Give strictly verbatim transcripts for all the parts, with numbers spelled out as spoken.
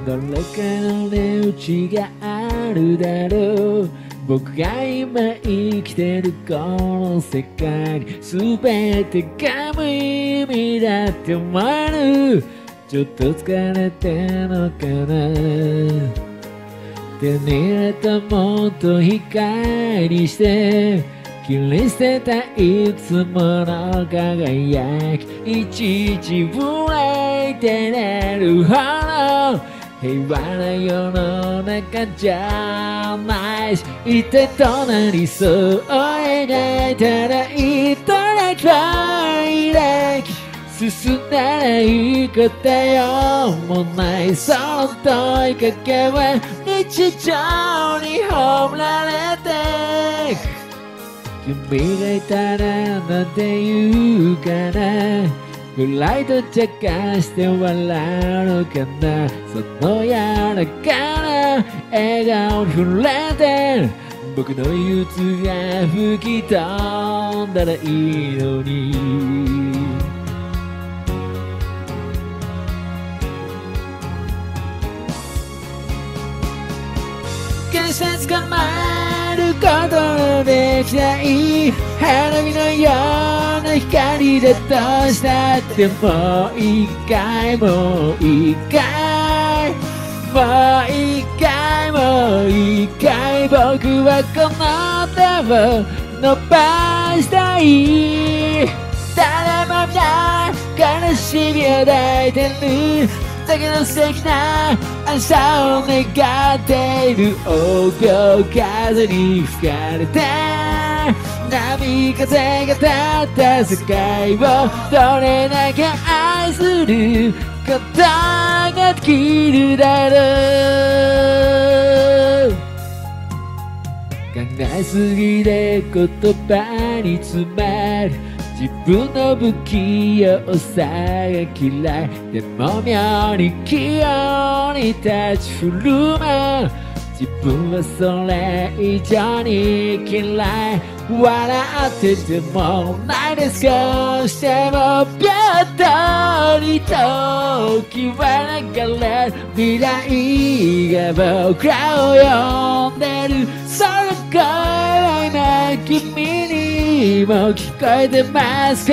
どれかの値打ちがあるだろう。僕が今生きてるこの世界に全てが無意味だって思える。ちょっと疲れてんのかな。手に入れたもっと光にして切り捨てたいつもの輝き、いちいち憂いて寝るほど平和な世の中じゃないし、一体どうなりそう描いたらいたら快楽進んだらいい答えようもない。その問いかけは日常に褒められて、君がいたらなんて言うかな。フライト茶化して笑うのかな。その柔らかな笑顔に触れて僕の憂鬱が吹き飛んだらいいのに。決して捕まえることのできない花火のような光だとしたってもう一回もう一回もう一回もう一回僕はこの手を伸ばしたい。誰も皆悲しみを抱いてるだけど素敵な明日を願っている。大量風に吹かれて波風が立った世界をどれだけ愛することができるだろう。考えすぎで言葉に詰まる自分の不器用さが嫌い。でも妙に器用に立ち振る舞う自分はそれ以上に嫌い。笑っててもないで少しでもぴったり時は流れる未来が僕らを呼んでる。その声は今君にも聞こえてますか。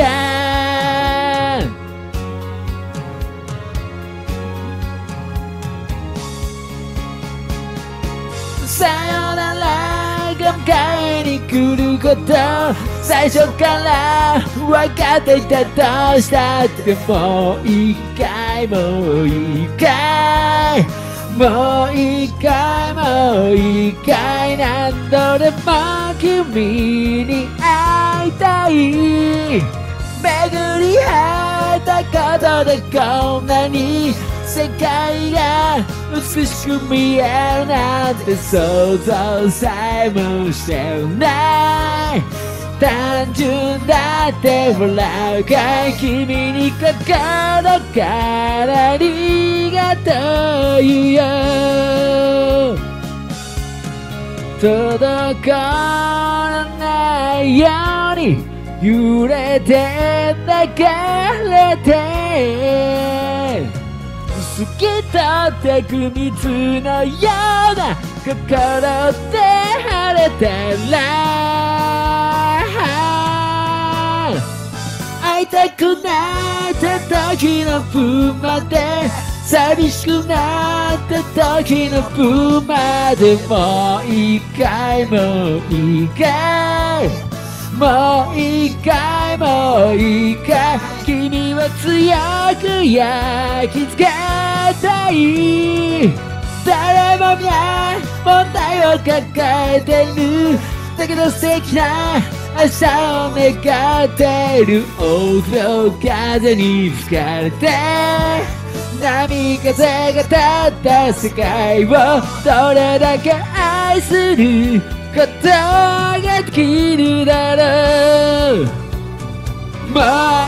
さよならが迎えに来ること最初から分かっていたとしたってもう一回もう一回もう一回もう一回何度でも君に会いたい。巡り合えたことでこんなに世界が美しく見えるなんて想像さえもしてない。単純だって笑うかい君に心からありがとう言うよ。届かないように揺れて流れて透き通ってく水のような心で晴れたら会いたくなった時の分まで寂しくなった時の分までもう一回もう一回もう一回もう一回君は強く焼き付けたい。誰も皆問題を抱えてるだけど素敵な明日を願ってる。大量風に吹かれて波風が立った世界をどれだけ愛することができるだろう。もう